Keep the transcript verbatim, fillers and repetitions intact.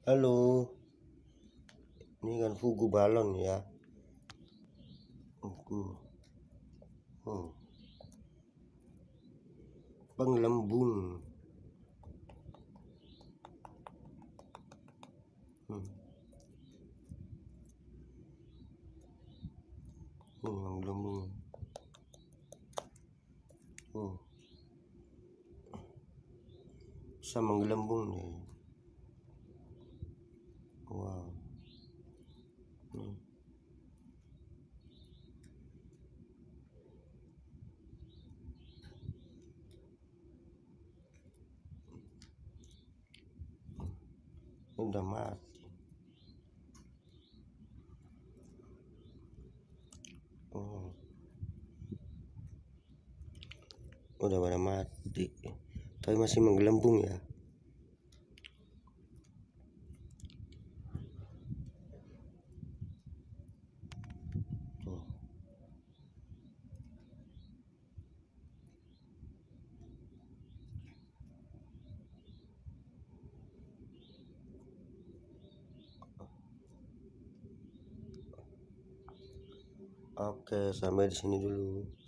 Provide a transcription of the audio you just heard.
Halo, ini kan fugu balon ya. Fugu. Hmm. Pengelembung. Hmm. Hmm, menggelembung. Hmm. Bisa menggelembung nih. Wow. Hmm. Udah mati. Oh. Udah pada mati, tapi masih menggelembung ya. Tuh. Oke, sampai di sini dulu.